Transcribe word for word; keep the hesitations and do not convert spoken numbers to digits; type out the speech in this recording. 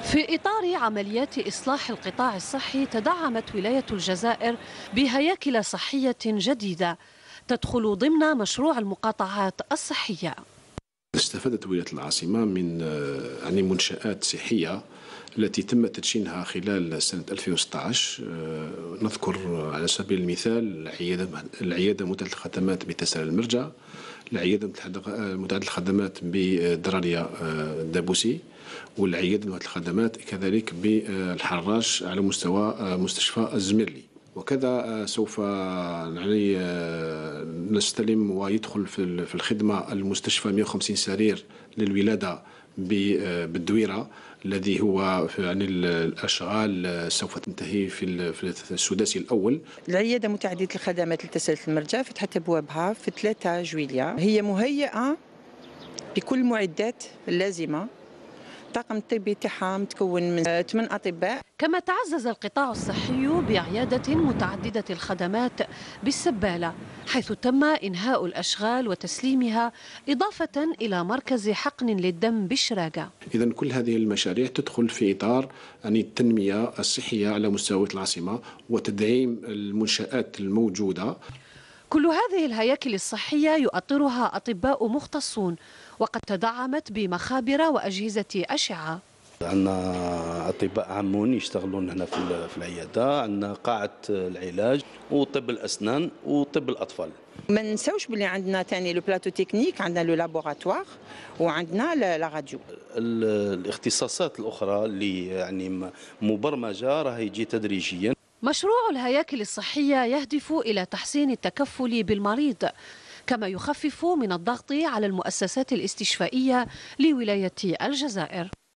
في إطار عمليات إصلاح القطاع الصحي تدعمت ولاية الجزائر بهياكل صحية جديدة تدخل ضمن مشروع المقاطعات الصحية. استفادت ولاية العاصمة من يعني منشآت صحية التي تم تدشينها خلال سنة ألفين وستة عشر. نذكر على سبيل المثال العيادة العيادة متعددة الخدمات بتسال المرجع، العيادة متعددة الخدمات بدرارية الدابوسي، والعيادة متعددة الخدمات كذلك بالحراش على مستوى مستشفى الزميرلي. وكذا سوف يعني نستلم ويدخل في الخدمة المستشفى مئة وخمسين سرير للولادة بالدويرة، الذي هو يعني الأشغال سوف تنتهي في السداسي الأول. العيادة متعددة الخدمات لتسالة المرجع فتحت أبوابها في ثلاثة جويلية، هي مهيئة بكل المعدات اللازمة. الطاقم الطبي تاعها متكون من ثمان أطباء. كما تعزز القطاع الصحي بعيادة متعددة الخدمات بالسبالة، حيث تم إنهاء الأشغال وتسليمها، إضافة إلى مركز حقن للدم بالشراقة. إذن كل هذه المشاريع تدخل في إطار يعني التنمية الصحية على مستوى العاصمة وتدعيم المنشآت الموجودة. كل هذه الهياكل الصحية يؤطرها أطباء مختصون، وقد تدعمت بمخابر وأجهزة أشعة. عندنا أطباء عامون يشتغلون هنا في العيادة، عندنا قاعة العلاج وطب الأسنان وطب الأطفال. ما ننساوش بلي عندنا ثاني لو بلاتو تكنيك، عندنا لو لابوراتوار وعندنا لا راديو. الاختصاصات الأخرى اللي يعني مبرمجة راهي يجي تدريجيا. مشروع الهياكل الصحية يهدف إلى تحسين التكفل بالمريض، كما يخفف من الضغط على المؤسسات الاستشفائية لولاية الجزائر.